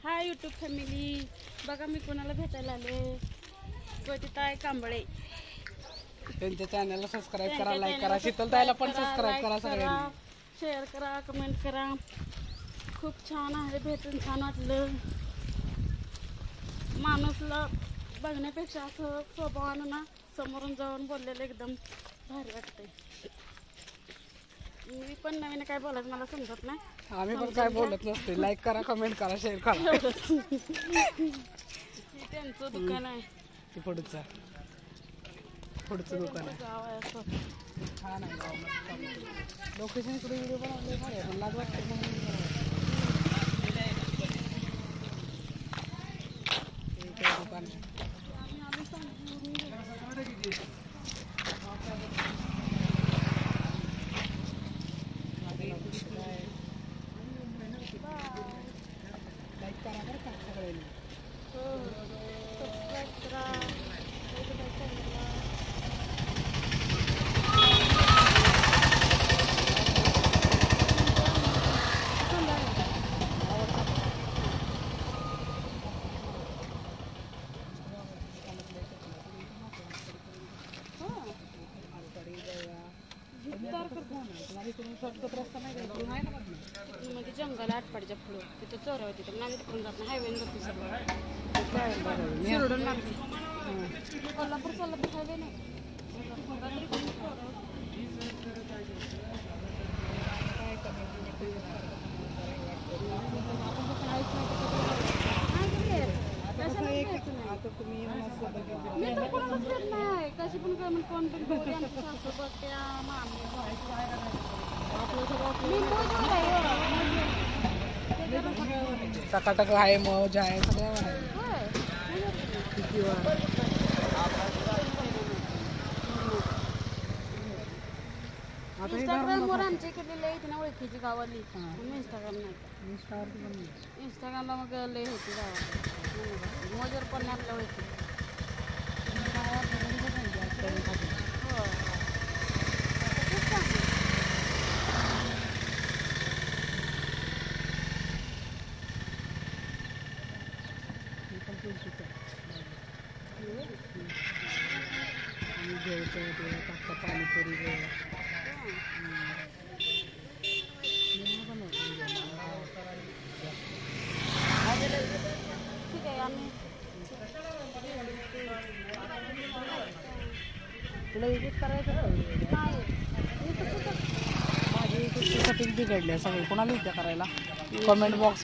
Hi YouTube family, बघा मी कोणाला भेटायला आले. कविताताई कांबळे. त्यांच्या चॅनलला सबस्क्राईब करा, लाईक करा. शीतलताईला पण सबस्क्राईब करा. सगळ्यांनी शेअर करा, कमेंट करा. खूप छान आहे, भेटून छान वाटलं. माणूसला बघण्यापेक्षा असं स्वभावानं ना समोरून जाऊन बोललेलं एकदम भारी वाटतंय. मी पण नवीन काय बोलायचं मला समजत नाही. आम्ही पण काय बोलत नसते. लाईक करा, कमेंट करा, शेअर करा. त्यांचं दुकान आहे. पुढचं दुकान आहे. गाव आहे असं छान आहे गाव, मस्त. लोकेशन इकडे व्हिडिओ बनवले भारी आहे, पण लाज वाटते म्हणून दुकान आहे. लाईक करा बरं का सगळ्यांनी. सबस्क्राईब करा. मध्ये जंगल आटपाडीच्या पुढं तिथं चोऱ्या होती, तर आम्ही तिकडून जात नाही. हायवे जातो सगळं शिरडून मार्गे. कोल्हापूर हायवे नाही. आता तुम्ही मी तर कोणालाच देत नाही. कशी पण काय कोण पण गौरी आमच्या सासू बघत्या मामी टकाटक आहे, मौज आहे, सगळं आहे. इंस्टाग्रामवर आमच्या इकडे लय येते ना ओळखीची गावाली. इंस्टाग्राम नाही, इंस्टाग्रामला मग लय होती गावात. मजर पण नाही आपल्या ओळखी. हो पाणीपुरी ठीक आहे. आम्ही तुला विजिट करायचं नाही माझी सेटिंग बिघडली आहे सगळी. कोणाला विचार करायला कमेंट बॉक्स